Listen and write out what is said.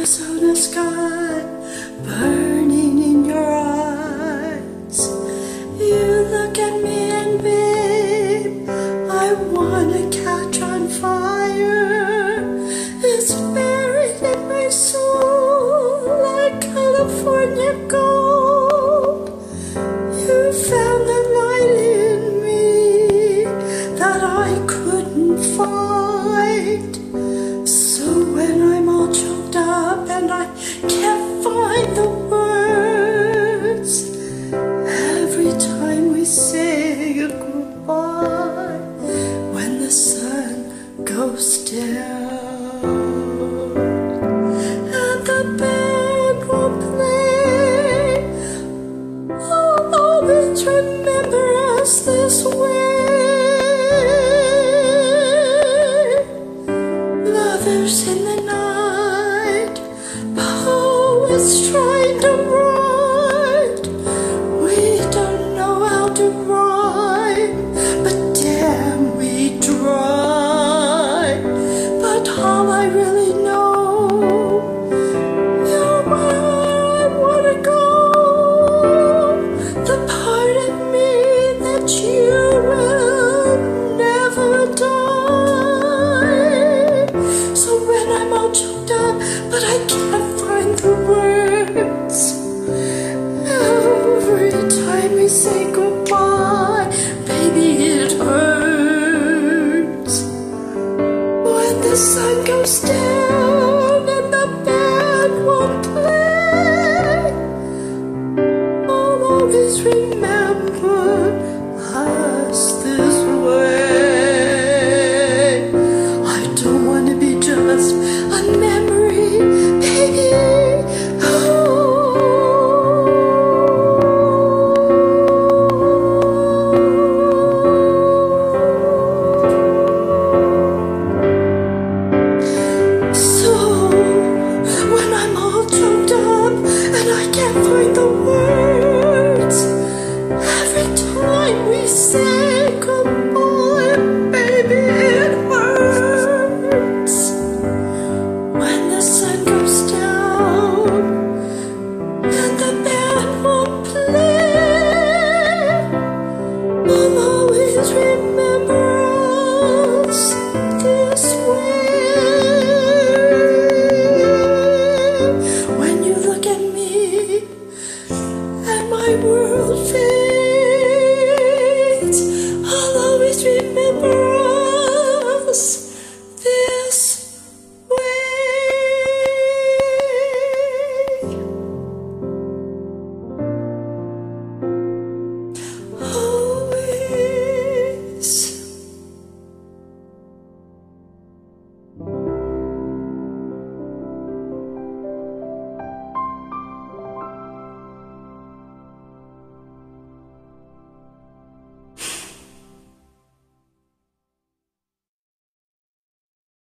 sparks on the sky burning in your eyes. You look at me and babe, I wanna catch on fire. It's buried in my soul like California gold. You found the light in me that I couldn't find. So when I'm all choked up and I can't find the words, every time we say goodbye, when the sun goes down,